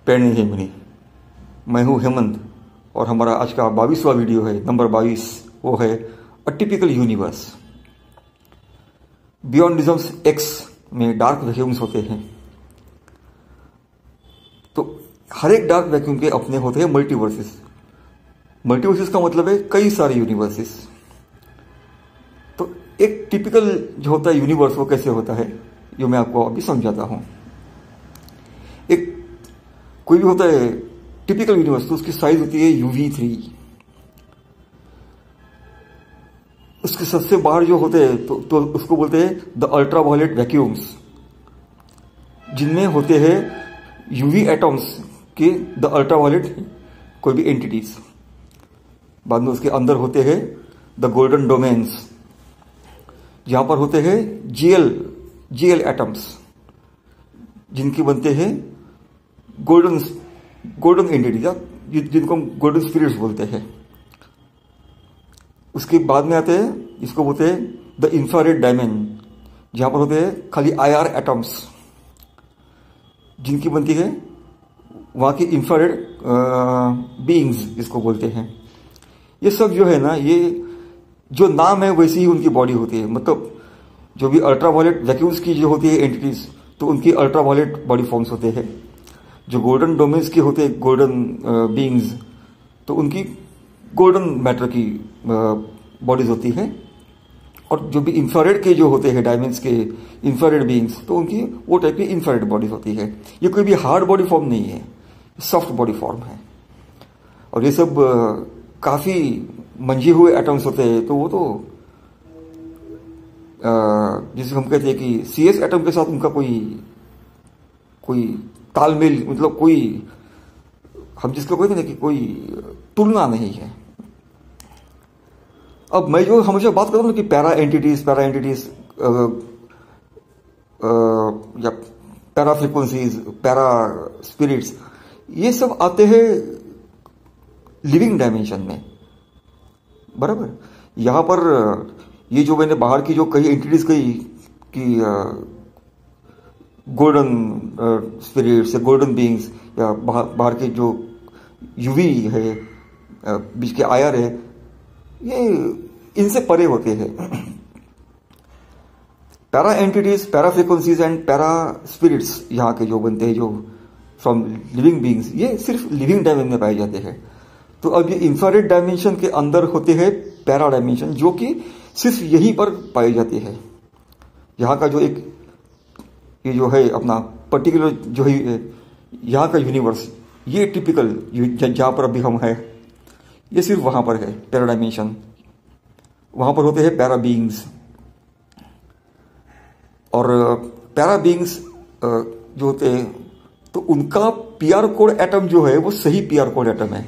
पैणे हेमनी। मैं हूँ हेमंत और हमारा आज का 22वां वीडियो है, नंबर 22। वो है अ टिपिकल यूनिवर्स। बियॉन्डिज्म्स एक्स में डार्क वैक्यूम्स होते हैं। तो हर एक डार्क वैक्यूम के अपने होते हैं मल्टीवर्सेस। मल्टीवर्सेस का मतलब है कई सारे यूनिवर्सेस। तो एक टिपिकल जो होता है यूनिवर्स वो कैसे होता है, जो मैं आपको अभी समझाता हूं। एक कोई भी होता है टिपिकल यूनिवर्स, तो उसकी साइज होती है UV3। उसके सबसे बाहर जो होते हैं तो उसको बोलते हैं द अल्ट्रावायलेट वैक्यूम्स, जिनमें होते हैं UV एटम्स के द अल्ट्रावायलेट कोई भी एंटिटीज। बाद में उसके अंदर होते हैं द गोल्डन डोमेन्स, जहां पर होते हैं GL एटम्स, जिनके बनते हैं गोल्डन एंटिटीज, जिनको हम गोल्डन स्पिरिट्स बोलते हैं। उसके बाद में आते हैं, इसको बोलते हैं द इंफ्रारेड डायमेंशन, जहां पर होते हैं खाली IR एटम्स, जिनकी बनती है वहां की इंफ्रारेड बीइंग्स, इसको बोलते हैं। ये सब जो है ना, ये जो नाम है वैसी ही उनकी बॉडी होती है। मतलब जो भी अल्ट्रावायलेट वैक्यूम्स की जो होती है एंटिटीज, तो उनकी अल्ट्रावायलेट बॉडी फॉर्म्स होते हैं। जो गोल्डन डोमेन्स के होते हैं गोल्डन बीइंग्स, तो उनकी गोल्डन मैटर की बॉडीज होती है। और जो भी इंफ्रारेड के जो होते हैं डायमेंड्स के इंफ्रारेड बीइंग्स, तो उनकी वो टाइप की इंफ्रारेड बॉडीज होती है। ये कोई भी हार्ड बॉडी फॉर्म नहीं है, सॉफ्ट बॉडी फॉर्म है। और ये सब काफी मंझे हुए एटम्स होते हैं। तो वो तो जिसे हम कहते हैं कि CS एटम के साथ उनका कोई तालमेल, मतलब कोई, हम जिसको कहते हैं ना कि कोई तुलना नहीं है। अब मैं जो हमेशा बात करता हूं कि पैरा एंटिटीज या पैरा फ्रीक्वेंसीज, पैरा स्पिरिट्स, ये सब आते हैं लिविंग डायमेंशन में, बराबर। यहां पर ये जो मैंने बाहर की जो कई एंटिटीज कही कि गोल्डन स्पिरिट्स या गोल्डन बीइंग्स, या बाहर के जो UV है, बीच के IR है, ये इनसे परे होते हैं। Para entities, para frequencies and para spirits यहाँ के जो बनते हैं, जो फ्रॉम लिविंग बीइंग्स, ये सिर्फ लिविंग डायमेंशन में पाए जाते हैं। तो अब ये इंफ्रारेड डायमेंशन के अंदर होते हैं पैरा डायमेंशन, जो कि सिर्फ यहीं पर पाई जाती है। यहाँ का जो एक ये जो है अपना पर्टिकुलर जो है यहाँ का यूनिवर्स, ये टिपिकल जहाँ पर अभी हम है, ये सिर्फ वहां पर है पैरा डायमेंशन। वहां पर होते हैं पैरा बीइंग्स। और पैरा बीइंग्स जो होते हैं, तो उनका PR कोड एटम जो है वो सही PR कोड एटम है।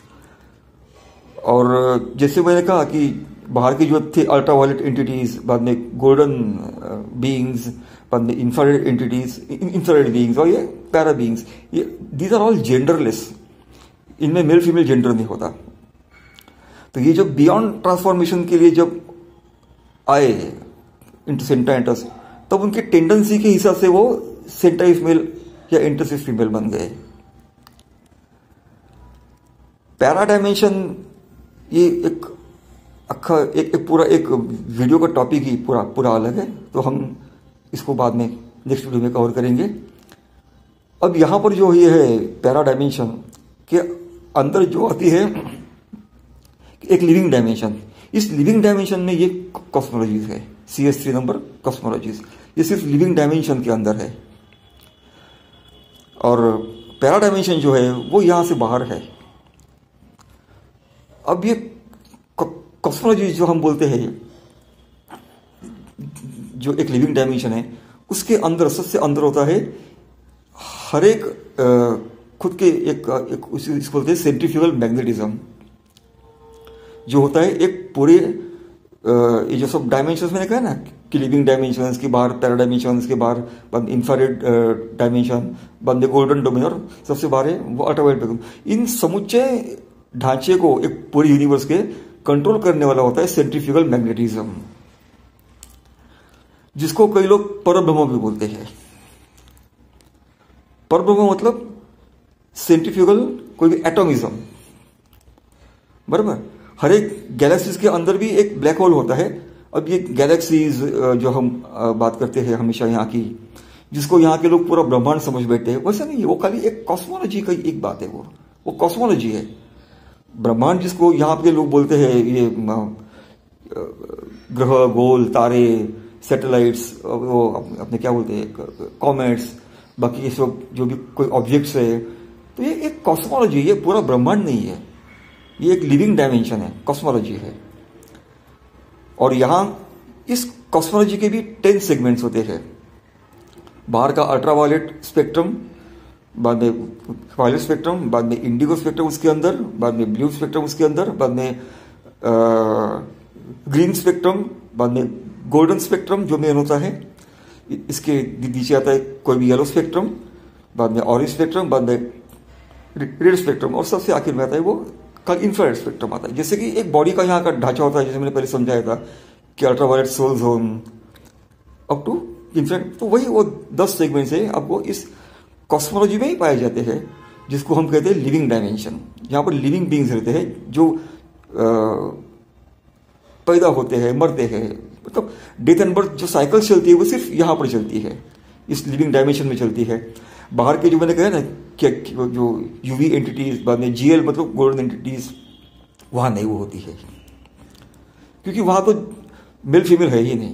और जैसे मैंने कहा कि बाहर की जो थे अल्ट्रावायलेट एंटिटीज, बाद में गोल्डन बीइंग्स, बाद में इंफ्रारेड एंटिटीज, इंफ्रारेड बीइंग्स, और ये पैरा बीइंग्स, ये दीज आर ऑल जेंडरलेस। इनमें मेल फीमेल जेंडर नहीं होता। तो ये जब बियॉन्ड ट्रांसफॉर्मेशन के लिए जब आए इंटू सेंटाइंटस, तब उनकी टेंडेंसी के हिसाब से वो सेंटाइफ मेल या इंटरसिफ फीमेल बन गए। पैरा डायमेंशन ये एक पूरा एक वीडियो का टॉपिक ही पूरा अलग है। तो हम इसको बाद में नेक्स्ट वीडियो में कवर करेंगे। अब यहां पर जो ये है पैरा डायमेंशन के अंदर जो आती है एक लिविंग डायमेंशन। इस लिविंग डायमेंशन में ये कॉस्मोलॉजीज है, CS3 नंबर कॉस्मोलॉजीज, ये सिर्फ लिविंग डायमेंशन के अंदर है। और पैरा डायमेंशन जो है वो यहां से बाहर है। अब ये कॉस्मोलॉजी जो हम बोलते हैं, जो एक लिविंग डायमेंशन है, उसके अंदर सबसे अंदर होता है हर एक खुद के एक इसको बोलते हैं सेंट्रीफ्यूगल मैग्नेटिज्म, जो होता है एक पूरे ये जो सब डायमेंशंस मैंने कहा ना कि लिविंग डायमेंशंस के बाहर पैरा डायमेंशंस के बाहर इंफ्रारेड डायमेंशन, बंदे गोल्डन डोमेन, और सबसे बाहर है वो अल्ट्रावायलेट। इन समुच्चय ढांचे को एक पूरे यूनिवर्स के कंट्रोल करने वाला होता है सेंट्रीफ्यूगल मैग्नेटिज्म, जिसको कई लोग परब्रह्म भी बोलते हैं। परब्रह्म मतलब सेंट्रीफ्यूगल कोई भी एटॉमिज्म, बराबर। हर एक गैलेक्सीज के अंदर भी एक ब्लैक होल होता है। अब ये गैलेक्सीज जो हम बात करते हैं हमेशा यहाँ की, जिसको यहाँ के लोग पूरा ब्रह्मांड समझ बैठते हैं, वैसा नहीं है। वो खाली एक कॉस्मोलॉजी का एक बात है, वो कॉस्मोलॉजी है। ब्रह्मांड जिसको यहाँ पे लोग बोलते हैं, ये ग्रह, गोल, तारे, सैटेलाइट्स, वो अपने क्या बोलते हैं, कॉमेट्स, बाकी ये सब जो भी कोई ऑब्जेक्ट्स है, तो ये एक कॉस्मोलॉजी, ये पूरा ब्रह्मांड नहीं है, ये एक लिविंग डायमेंशन है, कॉस्मोलॉजी है। और यहाँ इस कॉस्मोलॉजी के भी 10 सेगमेंट्स होते हैं। बाहर का अल्ट्रावायलेट स्पेक्ट्रम, बाद में वायलेट स्पेक्ट्रम, बाद में इंडिगो स्पेक्ट्रम उसके अंदर, बाद में ब्लू स्पेक्ट्रम उसके अंदर, बाद में ग्रीन स्पेक्ट्रम, बाद में गोल्डन स्पेक्ट्रम जो मेन होता है, इसके नीचे आता है कोई भी येलो स्पेक्ट्रम, बाद में ऑरेंज स्पेक्ट्रम, बाद में रेड स्पेक्ट्रम, और सबसे आखिर में आता है वो कल इंफ्रारेड स्पेक्ट्रम आता है। जैसे कि एक बॉडी का यहाँ का ढांचा होता है, जैसे मैंने पहले समझाया था कि ultraviolet, soul zone up to infrared, तो वही वो 10 सेगमेंट्स है आपको इस कॉस्मोलॉजी में ही पाए जाते हैं, जिसको हम कहते हैं लिविंग डायमेंशन। यहाँ पर लिविंग बींग्स रहते हैं जो पैदा होते हैं, मरते हैं, मतलब डेथ एंड बर्थ जो साइकिल चलती है वो सिर्फ यहाँ पर चलती है, इस लिविंग डायमेंशन में चलती है। बाहर के जो मैंने कहा ना कि जो यूवी एंटिटीज, बाद में जीएल मतलब गोल्डन एंटिटीज, वहाँ नहीं वो होती है, क्योंकि वहाँ तो मेल फीमेल है ही नहीं।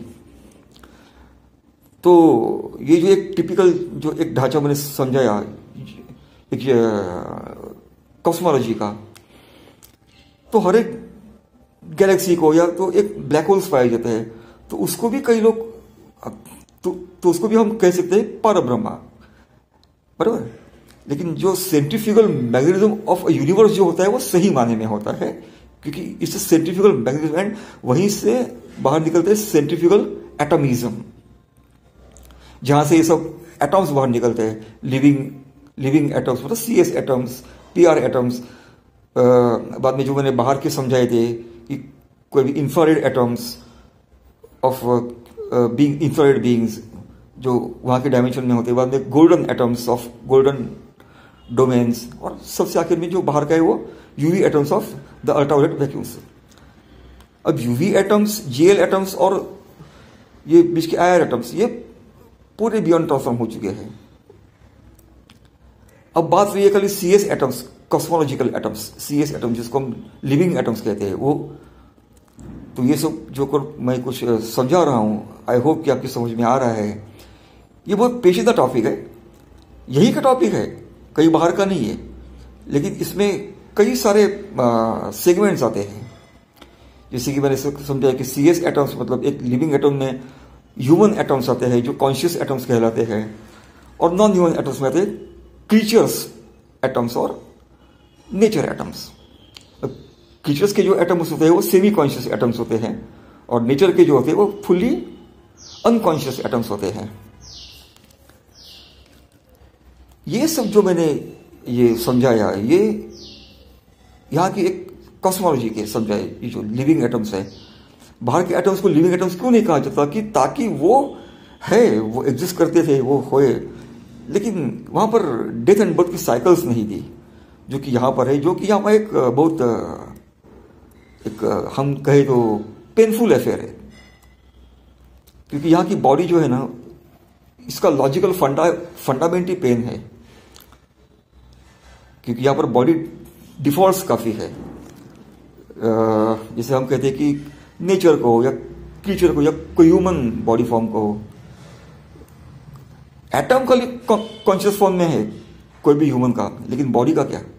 तो ये जो एक टिपिकल जो एक ढांचा मैंने समझाया एक कॉस्मोलॉजी का, तो हर एक गैलेक्सी को या तो एक ब्लैक होल्स पाए जाते हैं, तो उसको भी कई लोग तो उसको भी हम कह सकते हैं परब्रह्मा, बराबर। लेकिन जो centrifugal magnetism of a universe जो होता है वो सही माने में होता है, क्योंकि इससे सेंट्रीफ्यूगल मैग्नेटिज्म एंड वहीं से बाहर निकलते हैं सेंट्रीफ्यूगल एटॉमिज्म, जहां से ये सब एटॉम्स बाहर निकलते हैं, लिविंग एटॉम्स, मतलब CS एटॉम्स, PR एटॉम्स। बाद में जो मैंने बाहर के समझाए थे कि कोई भी infrared atoms of being, infrared beings जो वहाँ के डायमेंशन में होते हैं, बाद में golden atoms of golden domains, और सबसे आखिर में जो बाहर का है वो UV atoms of the ultraviolet vacuums. अब यूवी एटम्स, GL एटम्स और ये बीच के IR एटम्स ये पूरे बियॉन्ड ट्रांसफॉर्म हो चुके हैं। अब बात रही है खाली CS atoms, cosmological atoms, CS atoms जिसको हम लिविंग एटम्स कहते हैं, वो तो ये सब जो मैं कुछ समझा रहा हूँ, आई होप कि आपकी समझ में आ रहा है। ये बहुत पेचीदा टॉपिक है, यही का टॉपिक है, कहीं बाहर का नहीं है, लेकिन इसमें कई सारे सेगमेंट्स आते हैं। जैसे कि मैंने समझाया कि CS एटम्स मतलब एक लिविंग एटम में ह्यूमन एटम्स आते हैं जो कॉन्शियस एटम्स कहलाते हैं, और नॉन ह्यूमन एटम्स में आते हैं क्रीचर्स एटम्स और नेचर एटम्स। क्रीचर्स के जो एटम्स होते हैं वो सेमी कॉन्शियस एटम्स होते हैं, और नेचर के जो होते हैं वो फुल्ली अनकॉन्शियस एटम्स होते हैं। ये सब जो मैंने ये समझाया, ये यहाँ की एक कॉस्मोलॉजी के समझाए, ये जो लिविंग एटम्स है, बाहर के एटम्स को लिविंग एटम्स क्यों नहीं कहा जाता, कि ताकि वो है, वो एग्जिस्ट करते थे, वो होए, लेकिन वहाँ पर डेथ एंड बर्थ की साइकिल्स नहीं थी, जो कि यहाँ पर है, जो कि यहाँ पर एक बहुत एक हम कहे तो पेनफुल अफेयर है। क्योंकि यहाँ की बॉडी जो है ना, इसका लॉजिकल फंडामेंट ही पेन है, क्योंकि यहाँ पर बॉडी डिफॉल्ट्स काफ़ी है। जैसे हम कहते हैं कि नेचर को या क्रीचर को या कोई ह्यूमन बॉडी फॉर्म को, एटम का कॉन्शियस फॉर्म में है कोई भी ह्यूमन का, लेकिन बॉडी का क्या,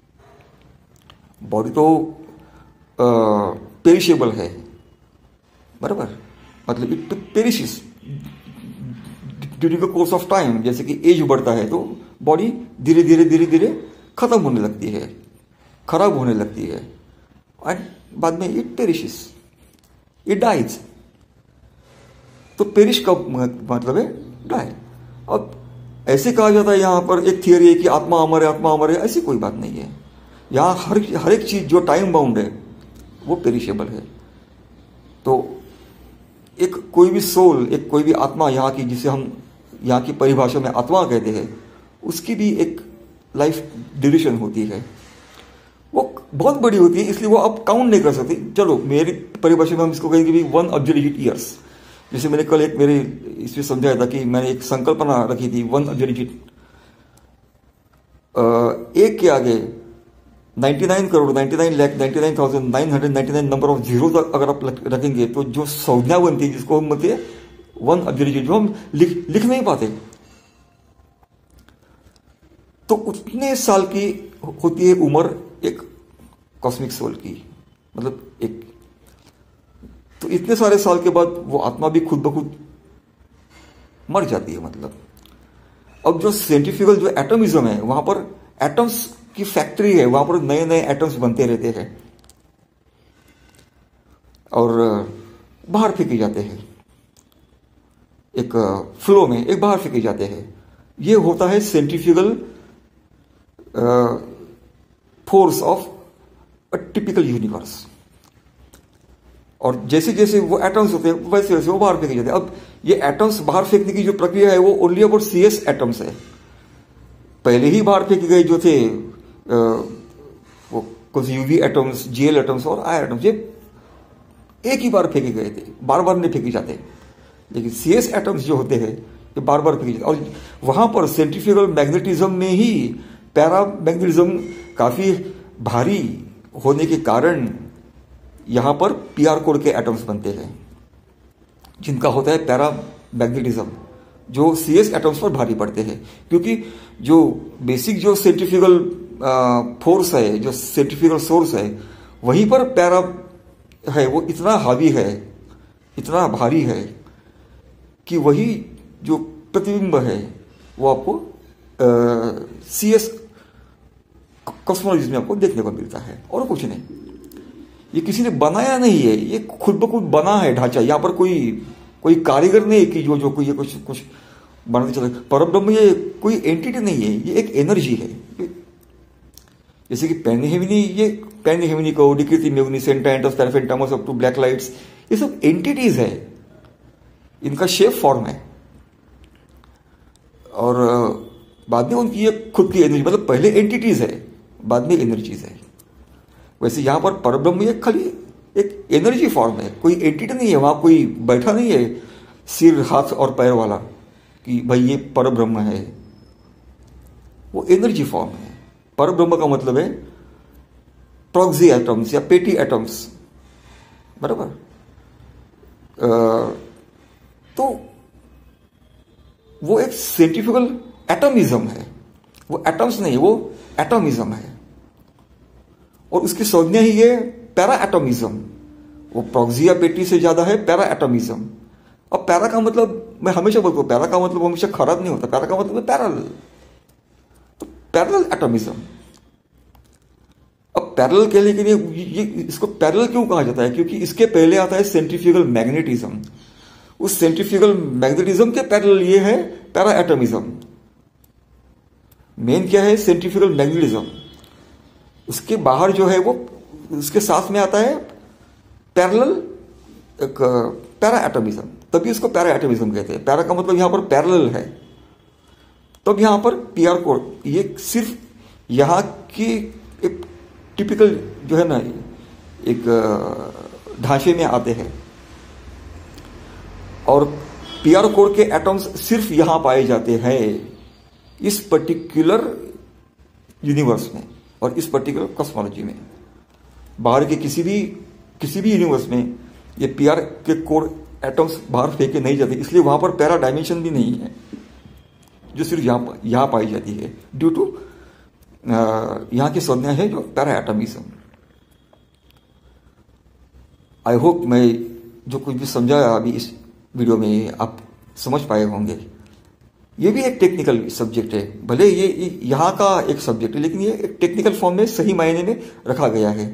बॉडी तो पेरिशेबल है, बराबर, मतलब it perishes during the course of time. जैसे कि एज बढ़ता है तो बॉडी धीरे धीरे खत्म होने लगती है, खराब होने लगती है, एंड बाद में इट पेरिशेस, इट डाइज। तो पेरिश का मतलब है डाई। अब ऐसे कहा जाता है यहाँ पर एक थियरी है कि आत्मा अमर है, आत्मा अमर है, ऐसी कोई बात नहीं है। यहाँ हर एक चीज जो टाइम बाउंड है वो पेरिशेबल है। तो एक कोई भी सोल, एक कोई भी आत्मा यहाँ की, जिसे हम यहाँ की परिभाषा में आत्मा कहते हैं, उसकी भी एक लाइफ ड्यूरेशन होती है वो बहुत बड़ी होती है, इसलिए वो आप काउंट नहीं कर सकते। चलो मेरी परिभाषा में हम इसको कहेंगे भी 1 ऑब्जर्वेटेड ईयर्स। जैसे मैंने कल एक मेरे इसमें समझाया था कि मैंने एक संकल्पना रखी थी 1 ऑब्जर्वेटेड, एक के आगे 99 करोड़ 99,99,999 नंबर ऑफ जीरो अगर आप रखेंगे तो जो संज्ञा बनती है जिसको हम बोलते हैं 1 ऑब्जर्वेटेड, जो हम लिख नहीं पाते, तो उतने साल की होती है उम्र एक कॉस्मिक सोल की, मतलब एक, तो इतने सारे साल के बाद वो आत्मा भी खुद ब खुद मर जाती है। मतलब अब जो साइंटिफिकल जो एटमिज्म है वहां पर एटम्स की फैक्ट्री है, वहां पर नए नए एटम्स बनते रहते हैं और बाहर फेंके जाते हैं, एक फ्लो में एक बाहर फेंके जाते हैं। ये होता है centrifugal force of a typical universe. और जैसे जैसे वो एटम्स होते हैं वैसे वैसे वो बाहर फेंके जाते हैं। अब ये एटम्स बाहर फेंकने की जो प्रक्रिया है वो ओनली अबाउट CS एटम्स है। पहले ही बाहर फेंके गए जो थे वो कुछ UV एटम्स, GL एटम्स और I एटम्स, ये एक ही बार फेंके गए थे, बार बार नहीं फेंके जाते। लेकिन CS एटम्स जो होते हैं ये बार बार फेंके जाते, और वहां पर सेंट्रीफ्यूगल मैग्नेटिज्म में ही पैरामैग्नेटिज्म काफी भारी होने के कारण यहां पर PR कोड के एटम्स बनते हैं जिनका होता है पैरामैग्नेटिज्म, जो CS एटम्स पर भारी पड़ते हैं। क्योंकि जो बेसिक जो सेंट्रीफ्यूगल फोर्स है, जो सेंट्रीफ्यूगल सोर्स है, वहीं पर पैरा है, वो इतना हावी है, इतना भारी है कि वही जो प्रतिबिंब है वो आपको CS कॉस्मोलॉजी में आपको देखने को मिलता है, और कुछ नहीं। ये किसी ने बनाया नहीं है, ये खुद ब खुद बना है ढांचा। यहाँ पर कोई कारीगर नहीं है कि जो कोई ये कुछ बनाते चले। परब्रह्म ये कोई एंटिटी नहीं है, ये एक एनर्जी है। जैसे कि पेनिहेमिनी को डिक्रीति मेगनी सेंटाइंटस पैराफेंटामस अप टू ब्लैक लाइट्स, ये सब एंटिटीज है, इनका शेप फॉर्म है। और बाद में उनकी ये खुद की एनर्जी, मतलब पहले एंटिटीज है बाद में एनर्जीज है। वैसे यहां पर परब्रह्म ये खाली एक एनर्जी फॉर्म है, कोई एंटिटी नहीं है। वहां कोई बैठा नहीं है सिर हाथ और पैर वाला कि भाई ये परब्रह्म है, वो एनर्जी फॉर्म है। परब्रह्म का मतलब है प्रॉक्सी एटम्स या पेटी एटम्स, बराबर। तो वो एक सेंट्रीफ्यूगल एटमिज्म है, वो एटम्स नहीं, वो एटमिज्म है। और उसकी संज्ञा ही है पैरा एटमिज्म। वो प्रॉक्सी या पेटी से ज्यादा है पैरा एटमिज्म। अब पैरा का मतलब, मैं हमेशा बोलता हूं, पैरा का मतलब हमेशा खराब नहीं होता, पैरा का मतलब है पैरेलल। तो पैरेलल एटमिज्म। अब पैरेलल कहने के लिए ये इसको पैरेलल क्यों कहा जाता है? क्योंकि इसके पहले आता है सेंट्रीफ्यूगल मैग्नेटिज्म। उस सेंट्रीफ्यूगल मैग्नेटिज्म के पैरेलल ये है पैरा एटमिज्म। मेन क्या है? Centrifugal magnetism. उसके बाहर जो है वो उसके साथ में आता है पैरेलल पैरा एटमिज्म, तभी इसको पैरा एटमिज्म कहते हैं। पैरा का मतलब यहां पर पैरेलल है। तब यहां पर PR कोड ये सिर्फ यहां की एक टिपिकल जो है ना एक ढांचे में आते हैं, और PR कोड के एटम्स सिर्फ यहां पाए जाते हैं इस पर्टिकुलर यूनिवर्स में और इस पर्टिकुलर कॉस्मोलॉजी में। बाहर के किसी भी यूनिवर्स में ये PR के कोड एटम्स बाहर फेंके नहीं जाते, इसलिए वहां पर पैरा डायमेंशन भी नहीं है जो सिर्फ यहां पाई जाती है, ड्यू टू यहां की संज्ञा है जो पैरा एटमिज्म। आई होप मैं जो कुछ भी समझाया अभी इस वीडियो में आप समझ पाए होंगे। ये भी एक टेक्निकल सब्जेक्ट है, भले ये यहां का एक सब्जेक्ट है, लेकिन ये एक टेक्निकल फॉर्म में सही मायने में रखा गया है।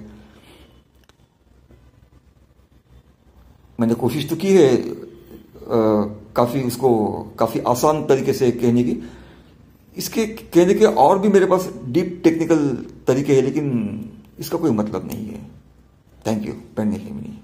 मैंने कोशिश तो की है काफी आसान तरीके से कहने की। इसके कहने के और भी मेरे पास डीप टेक्निकल तरीके हैं, लेकिन इसका कोई मतलब नहीं है। Thank you. पेनिहेमिनी।